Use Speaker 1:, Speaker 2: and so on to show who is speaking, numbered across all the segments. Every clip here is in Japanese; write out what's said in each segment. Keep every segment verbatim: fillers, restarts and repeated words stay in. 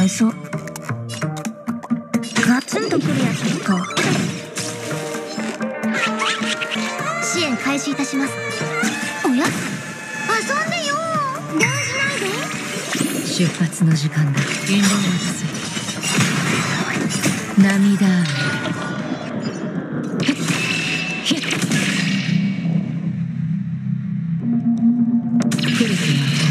Speaker 1: そう。ガツンとくるやつか。
Speaker 2: 支援開始いたします。おや、遊んでよー。動じないで。
Speaker 3: 出発の時間だ。遠慮を渡せ。涙雨。ひっ来る気が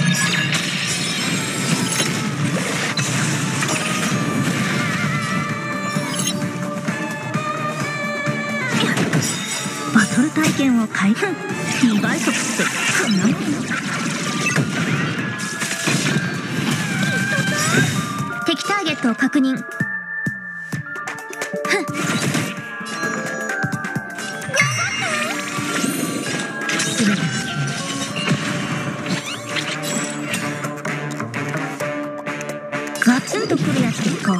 Speaker 1: バトル体験を開封。にばい速ってこんなもん。
Speaker 2: 敵ターゲットを確認。
Speaker 3: 全てが
Speaker 1: ガツンとくるやつか。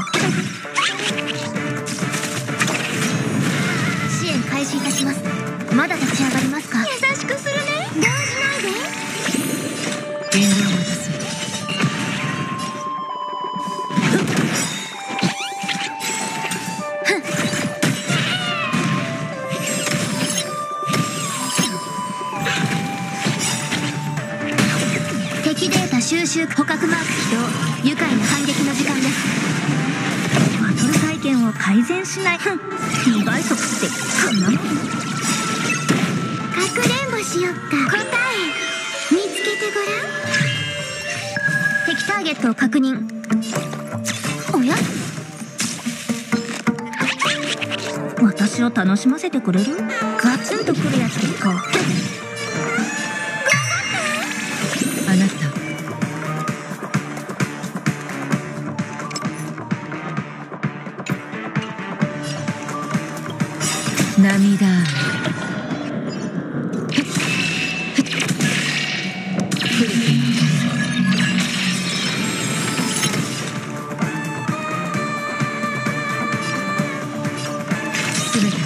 Speaker 2: 支援開始いたします。まだ立ち上がりますか。優しくするね。動じないで。
Speaker 3: 遠慮を渡せ。
Speaker 2: 敵データ収集捕獲マーク起動。愉快な反撃の時間です。
Speaker 1: バトル体験を改善しない。にばい速ってこんなもん。
Speaker 2: かくれんぼしよっか。答え見つけてごらん。敵ターゲットを確認。おや、
Speaker 1: 私を楽しませてくれる？ガツンとくるやつか。
Speaker 3: あなた涙雨。来る気が全てが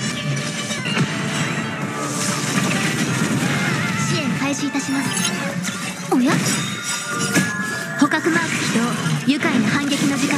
Speaker 2: 支援開始いたします。おや、捕獲マーク起動。愉快な反撃の時間